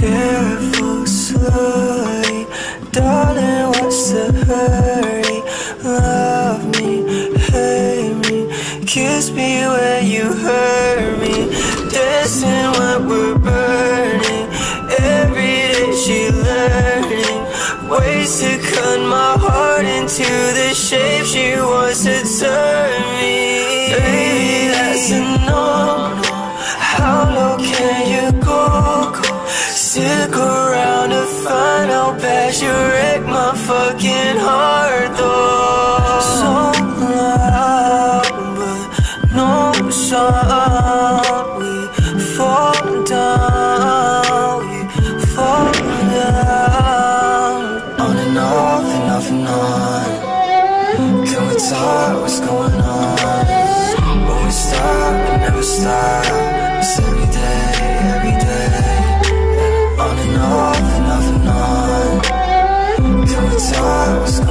Careful, slowly, darling, what's the hurry? Love me, hate me, kiss me where you hurt me. Dancing when we're burning, every day she learning ways to cut my heart into the shape she wants to turn me. Baby, that's a no-no. How low can you go? Stick around to find out bad you wreck my fucking heart though. So loud but no sound. We fall down, we fall down. On and off and off and on. Can we talk? What's going on? When we stop, we never stop. It's every day, every day. On and off and off and on. Can we talk? What's